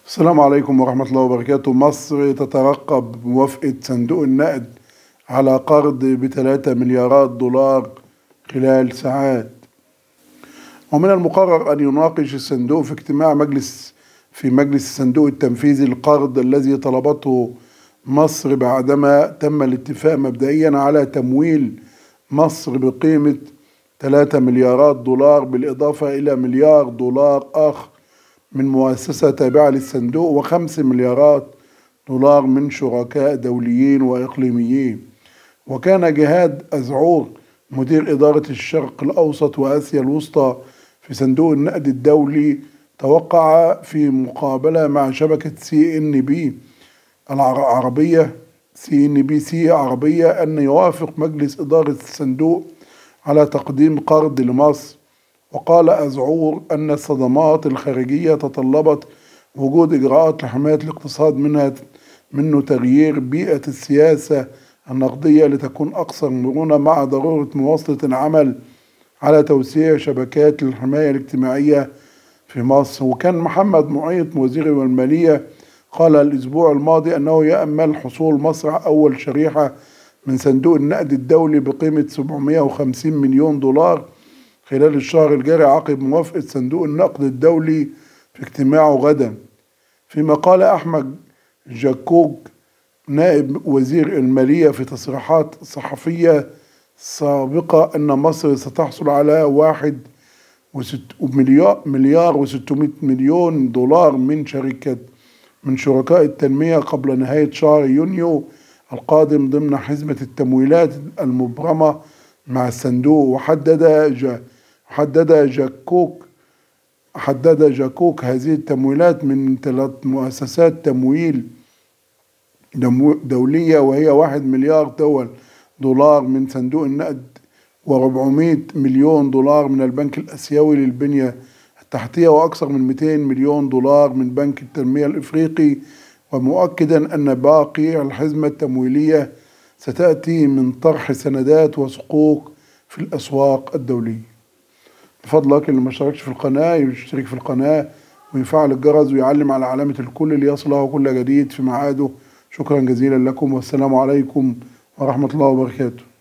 السلام عليكم ورحمة الله وبركاته. مصر تترقب موافقة صندوق النقد على قرض ب3 مليارات دولار خلال ساعات. ومن المقرر أن يناقش الصندوق في اجتماع مجلس الصندوق التنفيذي القرض الذي طلبته مصر بعدما تم الاتفاق مبدئيا على تمويل مصر بقيمة 3 مليارات دولار بالإضافة إلى مليار دولار آخر من مؤسسة تابعة للصندوق و5 مليارات دولار من شركاء دوليين وإقليميين. وكان جهاد أزعور مدير إدارة الشرق الأوسط وآسيا الوسطى في صندوق النقد الدولي توقع في مقابلة مع شبكة CNBC عربية أن يوافق مجلس إدارة الصندوق على تقديم قرض لمصر. وقال أزعور أن الصدمات الخارجية تطلبت وجود إجراءات لحماية الاقتصاد منه تغيير بيئة السياسة النقدية لتكون أكثر مرونة مع ضرورة مواصلة العمل على توسيع شبكات الحماية الاجتماعية في مصر. وكان محمد معيط وزير المالية قال الأسبوع الماضي أنه يأمل حصول مصر على أول شريحة من صندوق النقد الدولي بقيمة 750 مليون دولار خلال الشهر الجاري عقب موافقة صندوق النقد الدولي في اجتماعه غدا. فيما قال أحمد جاكوك نائب وزير المالية في تصريحات صحفية سابقة أن مصر ستحصل على 1.6 مليار دولار من شركاء التنمية قبل نهاية شهر يونيو القادم ضمن حزمة التمويلات المبرمة مع الصندوق. وحدد جاكوك هذه التمويلات من 3 مؤسسات تمويل دولية، وهي 1 مليار دولار من صندوق النقد و400 مليون دولار من البنك الآسيوي للبنية التحتية وأكثر من 200 مليون دولار من بنك التنمية الإفريقي، ومؤكدا أن باقي الحزمة التمويلية ستأتي من طرح سندات وصكوك في الأسواق الدولية. بفضلك اللي ما اشتركش في القناة يشترك في القناة ويفعل الجرس ويعلم على علامة الكل ليصله كل جديد في ميعاده. شكرا جزيلا لكم والسلام عليكم ورحمة الله وبركاته.